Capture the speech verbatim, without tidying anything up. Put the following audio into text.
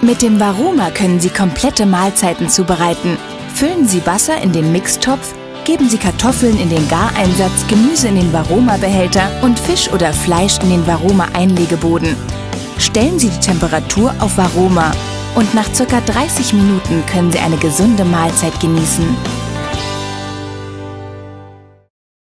Mit dem Varoma können Sie komplette Mahlzeiten zubereiten. Füllen Sie Wasser in den Mixtopf, geben Sie Kartoffeln in den Gareinsatz, Gemüse in den Varoma-Behälter und Fisch oder Fleisch in den Varoma-Einlegeboden. Stellen Sie die Temperatur auf Varoma und nach ca. dreißig Minuten können Sie eine gesunde Mahlzeit genießen.